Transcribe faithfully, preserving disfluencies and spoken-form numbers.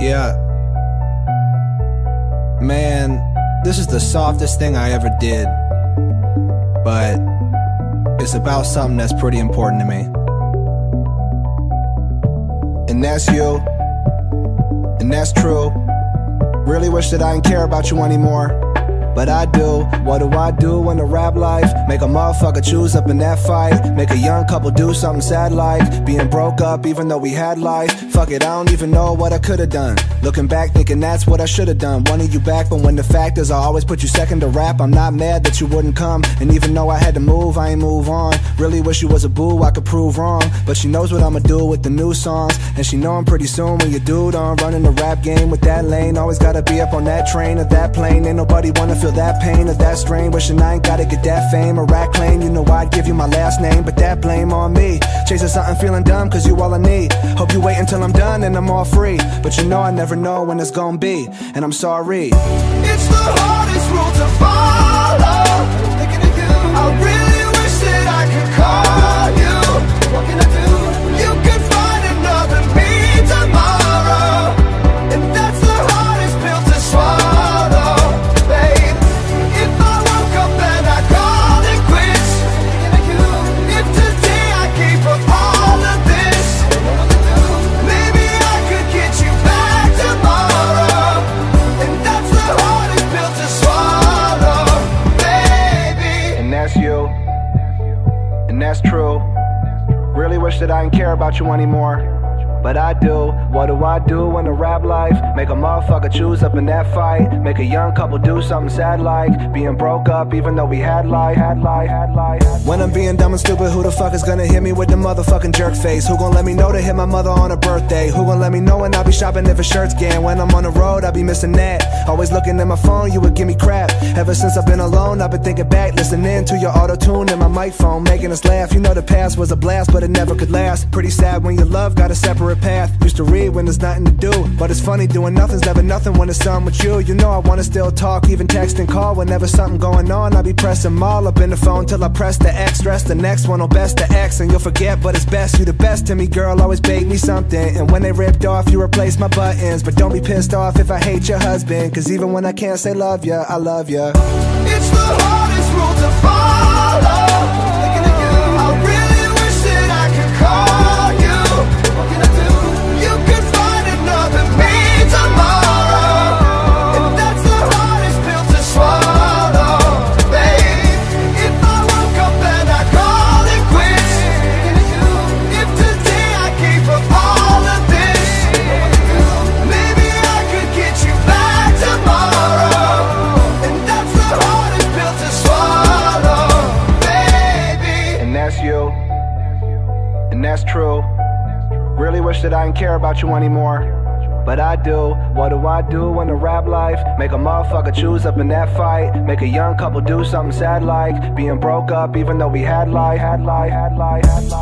Yeah. Man, this is the softest thing I ever did, but it's about something that's pretty important to me. And that's you. And that's true. Really wish that I didn't care about you anymore, but I do. What do I do in the rap life? Make a motherfucker choose up in that fight. Make a young couple do something sad like being broke up even though we had life. Fuck it, I don't even know what I could've done. Looking back thinking that's what I should've done. Wanted you back, but when the fact is I always put you second to rap. I'm not mad that you wouldn't come, and even though I had to move, I ain't move on. Really wish you was a boo, I could prove wrong, but she knows what I'ma do with the new songs. And she know I'm pretty soon when you dude on running the rap game with that lane. Always gotta be up on that train or that plane. Ain't nobody wanna feel that pain or that strain. Wishing I ain't gotta get that fame or rap claim. You know I'd give you my last name, but that blame on me. Chasing something feeling dumb cause you all I need. Hope you wait until I'm done and I'm all free, but you know I never know when it's gonna be, and I'm sorry. It's the hardest rule to follow. Thinking of you, I really wish that I could call you. What can I do? You can find another me tomorrow, and that's the hardest pill to swallow, babe. If I woke up and I called it quits, thinking of you. If today I gave up all of this, maybe I could get you back tomorrow, and that's the hardest pill to swallow, baby. And that's you. And that's true. Really wish that I didn't care about you anymore, but I do. What do I do in the rap life? Make a motherfucker choose up in that fight. Make a young couple do something sad like being broke up even though we had life, had life, had life. When I'm being dumb and stupid, who the fuck is gonna hit me with the motherfucking jerk face? Who gon' let me know to hit my mother on her birthday? Who gon' let me know when I'll be shopping if a shirt's gang? When I'm on the road, I'll be missing that. Always looking at my phone, you would give me crap. Ever since I've been alone, I've been thinking back, listening to your auto-tune and my mic phone, making us laugh. You know the past was a blast, but it never could last. Pretty sad when your love got a separate path. Used to read when there's nothing to do, but it's funny doing nothing's never nothing when it's something with you. You know I wanna still talk, even text and call. Whenever something going on, I'll be pressing them all up in the phone till I press the X. Stress the next one on best to X, and you'll forget, but it's best. You the best to me, girl, always bake me something. And when they ripped off, you replace my buttons. But don't be pissed off if I hate your husband, cause even when I can't say love ya, I love ya. It's the hardest rule to follow. Thinking of you, I really wish that I could call you. What can I do? You can find another me tomorrow, and that's the hardest pill to swallow, babe. If I woke up and I called it quits, thinking of you. If today I gave up all of this, maybe I could get you back tomorrow, and that's the hardest pill to swallow, baby. And that's you. And that's true. Really wish that I didn't care about you anymore, but I do. What do I do in the rap life? Make a motherfucker choose up in that fight. Make a young couple do something sad like being broke up even though we had life, had life, had life, had life.